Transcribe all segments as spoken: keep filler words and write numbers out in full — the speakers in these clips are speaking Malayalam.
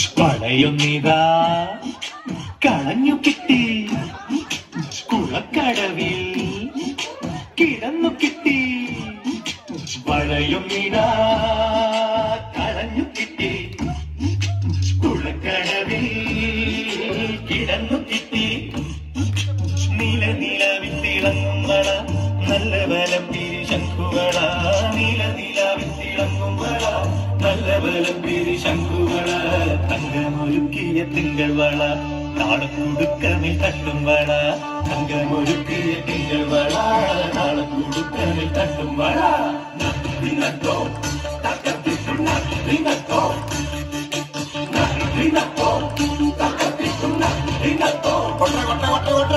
വളയൊന്നിതാ കളഞ്ഞു കിട്ടി കുളക്കടവിൽ കിടന്നു കിട്ടി വളയൊന്നിതാ കളഞ്ഞു കിട്ടി കുളക്കടവിൽ കിടന്നു കിട്ടി നീല നിലവിൽ തിളങ്ങും വള നല്ല ബലം പിരി ശംഖുവള നീല നിലവിൽ തിളങ്ങും വള നല്ല ബലം പിരി ശംഖുവള തങ്കമൊരുക്കിയ തിങ്കൾ വള നാളക്കുടുക്കമിൽ തട്ടും വള തങ്കമൊരുക്കിയ തിങ്കൾ വള നാളക്കുടുക്കമിൽ തട്ടും വള നോ തക്കത്തിട്ടു നോ കൊട്ട കൊട്ട കൊട്ട കൊട്ട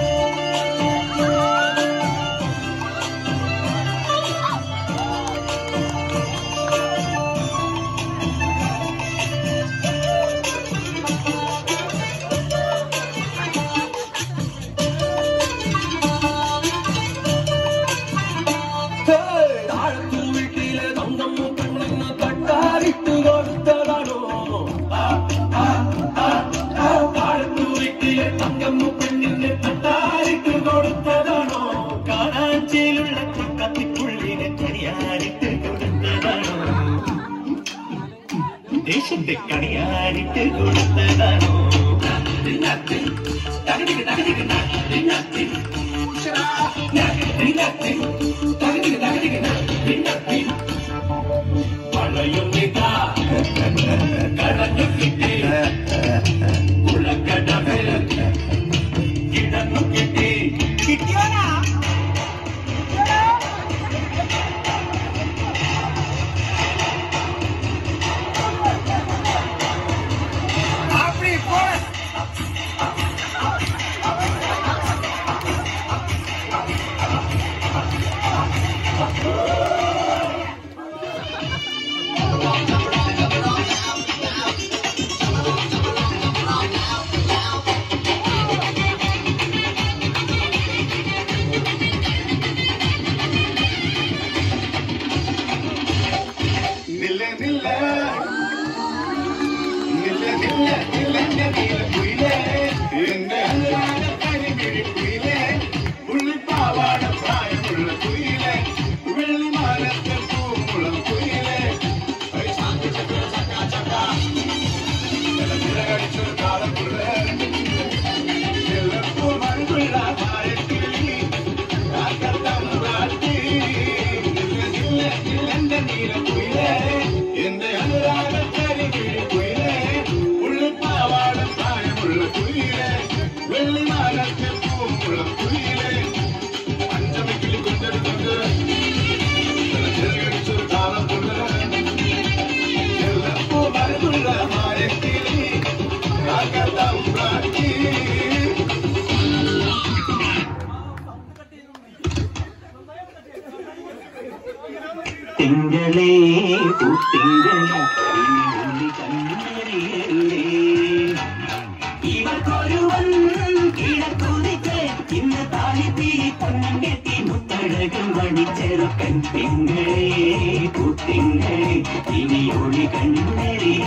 ദേശത്തെ കണിയാരിട്ട് കൊടുത്തതാണോ വളയൊന്നിതാ കടഞ്ഞു കിട്ടി കുളക്കടവിൽ കിടന്നു കിട്ടി കിട്ടിയോടാ തിങ്കളേ പൂത്തിങ്കളേ ഇവർക്കൊരുവൻ കിടക്കുതിച്ച് ഇന്ന് താലിത്തിരി പൊന്നം കെട്ടി മുത്തഴകും വണിച്ചെറുക്കൻ തിങ്കളേ പൂത്തിങ്കളേ ഇനി ഒളി കണ്ണെറിയ